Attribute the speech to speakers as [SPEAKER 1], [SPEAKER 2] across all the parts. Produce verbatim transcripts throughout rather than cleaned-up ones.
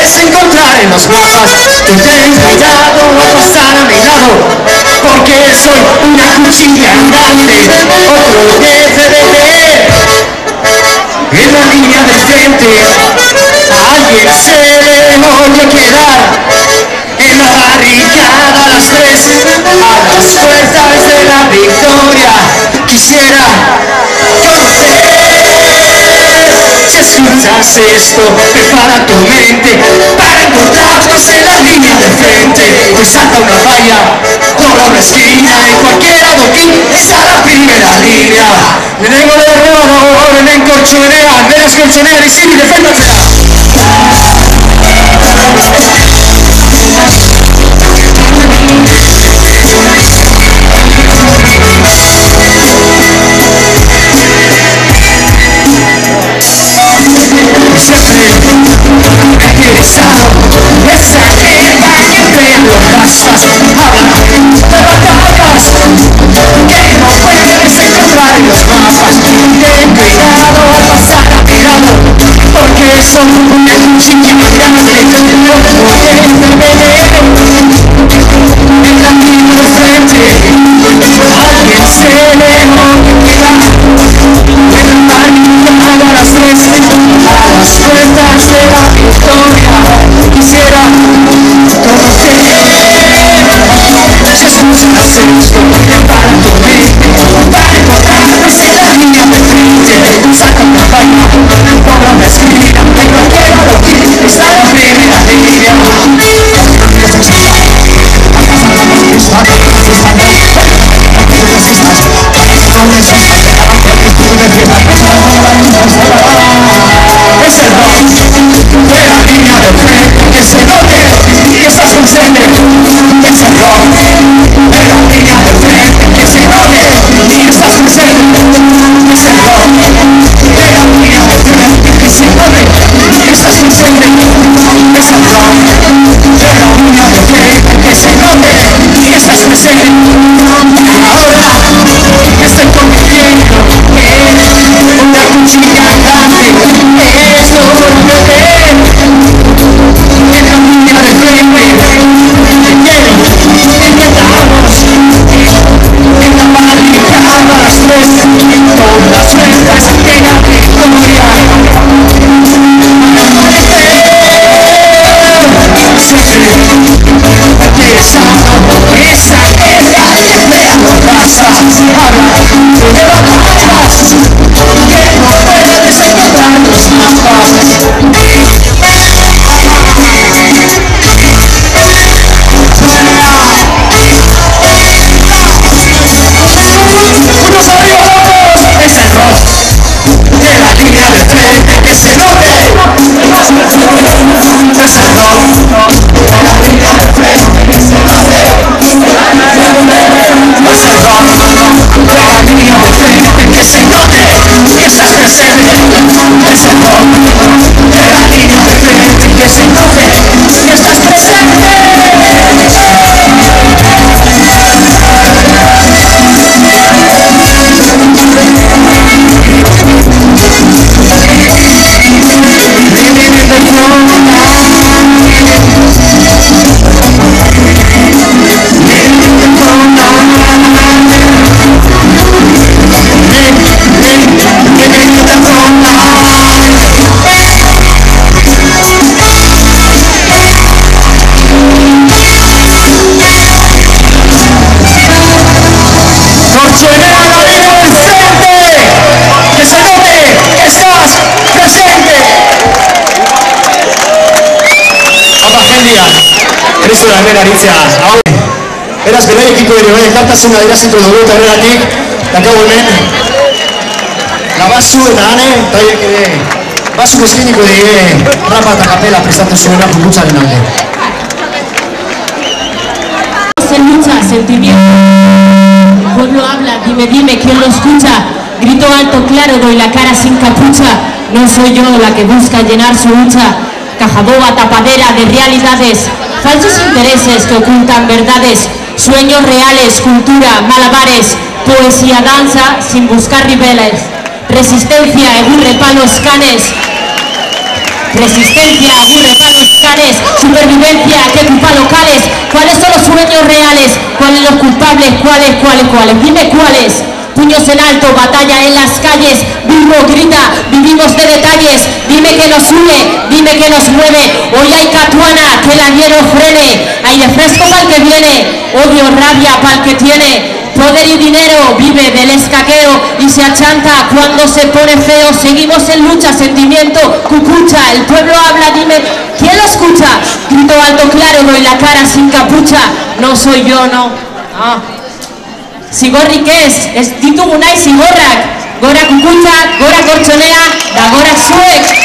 [SPEAKER 1] puedes encontrar en los mapas. Tú ten cuidado al pasar a mi lado, porque soy una cuchilla andante. Otro debe de ver en la línea de frente. A alguien se le oye quedar en la barricada a las tres, a las puertas de la victoria. Quisiera conocer. Si escuchas esto, prepara tu mente para encontrarnos en la línea de frente. Hoy salta una valla, dobla una esquina, en cualquier adoquín está la primera línea. Vengo de oro, ven en colchonera, ven a colchonera y sí, deféndasela. Una cuchilla grande, en la línea de frente, alguien se le olvida, en la barricada a las tres, a las puertas de la victoria. Quisiera conocer. Si escuchas esto, prepara tu mente para encontrarnos en la línea de frente. Saca una vaina, dobla una esquina, está la primera línea. Es el rock de la línea de frente, que se note que estás presente. Es el rock de la línea de frente, que se note que estás presente. Es el rock de la línea de frente, que se note que estás presente. Es el rock de la línea de frente, que se note que estás presente. Ahora que estoy convirtiendo en una cuchilla grande, es lo que ven en la línea de frente. Quiero que quedamos en la barricada a las tres, todas las puertas de la victoria. Esa guerra que creando razas, habla de batallas que no puedes encontrar en los mapas. ¡Unos amigos! Es el rock de la línea de frente, que se note. Es el rock de la línea de frente, que se note. Es el rock de la línea de frente, que se note que estás presente. Es el rock de la línea de frente, que se note que estás presente. Kristo da hemen aritzea. Hau, beraz, beraikiko ere, bai, elkartasuna dirazitu dugu eta horregatik, dakago hemen, labazu eta ane, eta horiek ere, basu eskiniko dire, rapa eta kapela prestatu zuena puputzaren alde.
[SPEAKER 2] Se lucha, sentimiento. El pueblo habla, dime, dime, ¿quién lo escucha? Grito alto, claro, doy la cara sin capucha. No soy yo la que busca llenar su lucha. Caja boba, tapadera de realidades. Falsos intereses que ocultan verdades. Sueños reales, cultura, malabares. Poesía, danza, sin buscar ribeles. Resistencia, egurre, palos, canes. Resistencia, aburre palos canes, supervivencia, que ocupa locales. ¿Cuáles son los sueños reales? ¿Cuáles los culpables? ¿Cuáles, cuáles, cuáles? Dime cuáles. Puños en alto, batalla en las calles, vivo, grita, vivimos de detalles. Dime que nos une, dime que nos mueve. Hoy hay catuana, que la hielo frene. Aire fresco para el que viene, odio, rabia para el que tiene. Poder y dinero, vive del escaqueo y se achanta cuando se pone feo. Seguimos en lucha, sentimiento, cucucha. El pueblo habla, dime, ¿quién lo escucha? Grito alto, claro, doy la cara sin capucha. No soy yo, no. Ah. Sigorri, ¿qué es? Es ditu gunai sigorrak. Gora kukuntza, gora kortxonea, da gora zuek.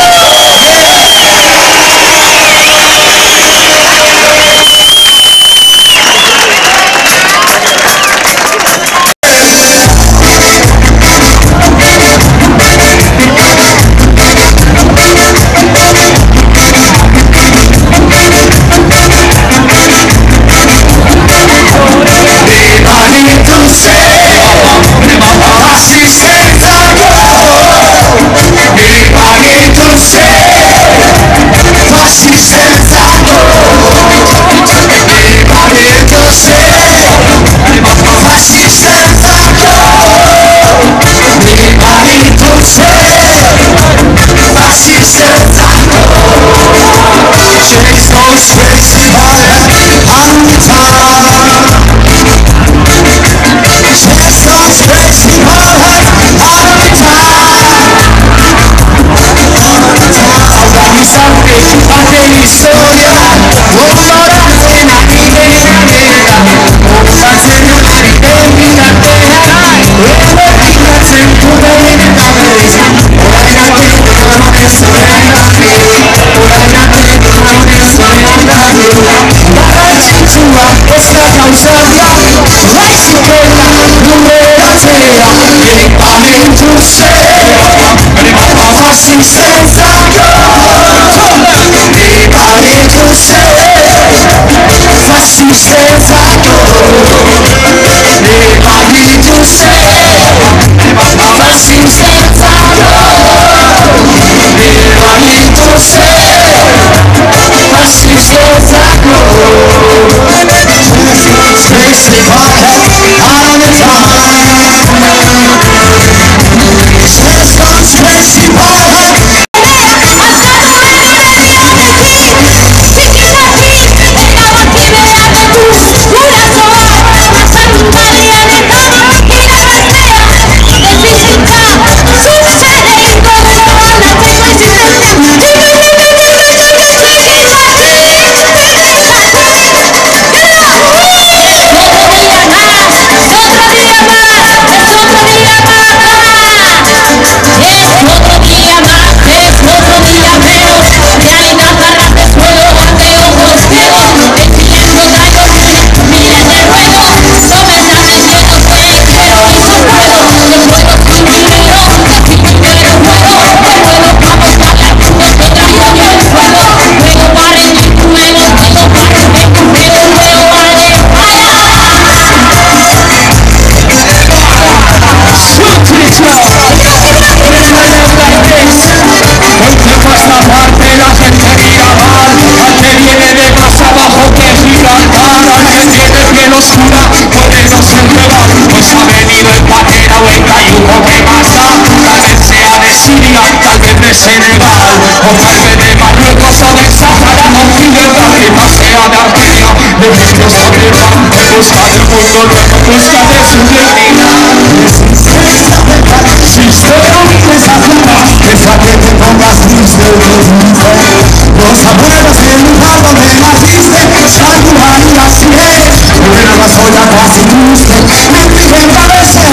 [SPEAKER 1] Los abuelos del lugar donde naciste, saludan y así es. Pero la soya casi triste, me dije cabeza.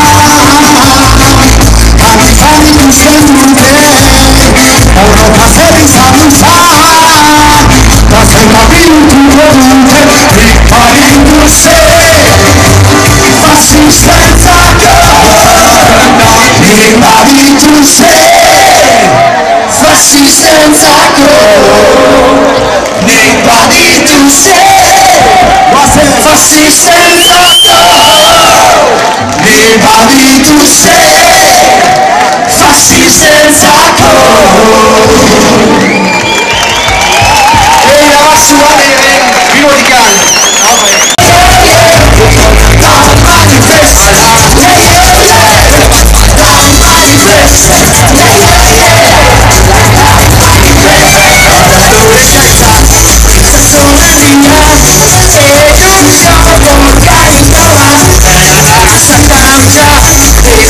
[SPEAKER 1] Antifani tu sentute, oro paseri sabusa. Pase capim tu volute, ripari tu se. Assistenza ripari tu se. Assistenza ripari tu se. Assistenza ripari tu se. Fassi senza cor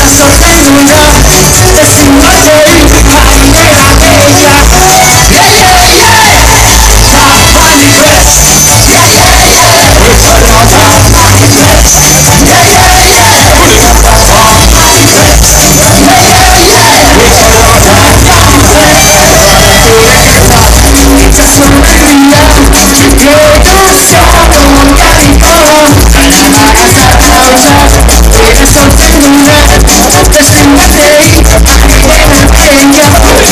[SPEAKER 1] sostengo ya, es un baile marinera bella. Yeah, yeah, yeah, Tapani West. Yeah, yeah, yeah, it's a lot of Tapani West. Yeah, yeah, yeah, it's a lot of Tapani West. Yeah, yeah, yeah, it's a lot of Tapani West. It's a sorella, yo non sono un caricolo. La casa causa, eres sorprendida, te sientes ahí, marinera bella.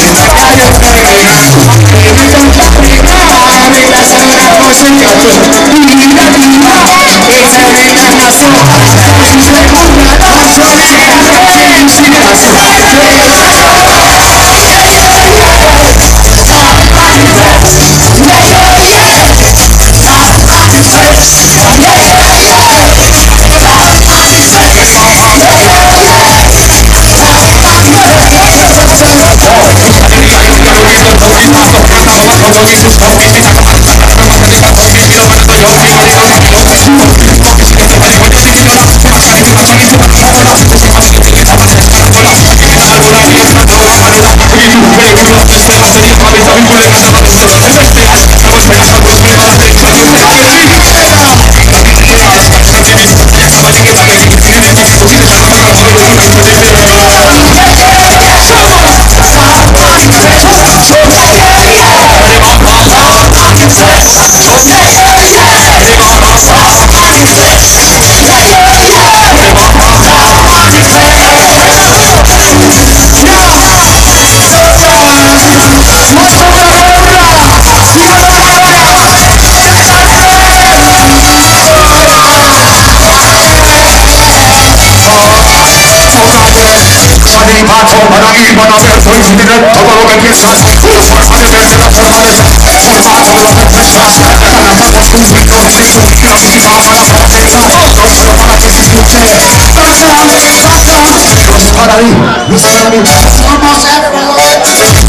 [SPEAKER 1] Patrón para ir para ver coincidir todo lo que piensas. Una forma de ver la fortaleza. Un paso de la respuesta. Ganamos un grito de eso. Y la última para la cabeza. No solo para que se escuche. Pásame, pásame. No es para mí, no es para mí. Somos everyone.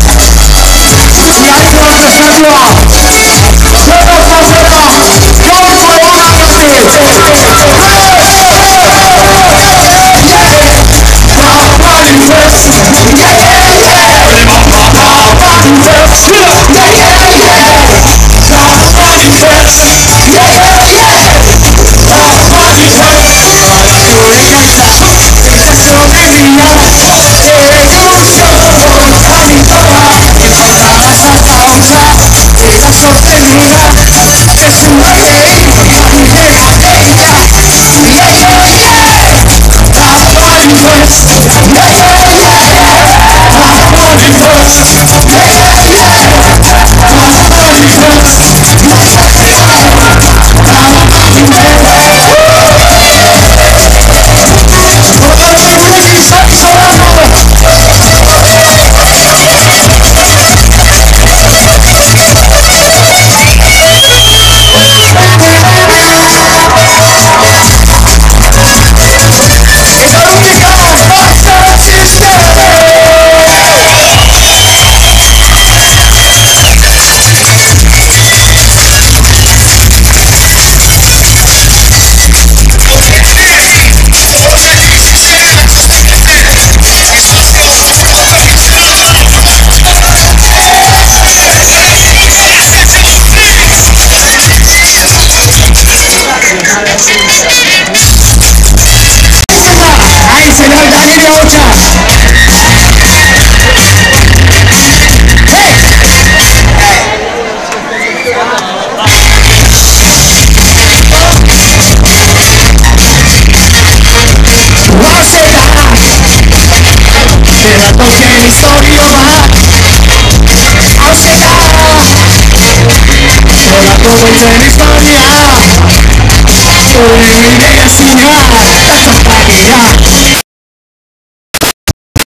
[SPEAKER 1] Y ahí con la estatua. Todos más cerca. Todos por una Porque mi historia va a llegar. Toda como en mi historia. Sobreviviré sin nada, la compañía.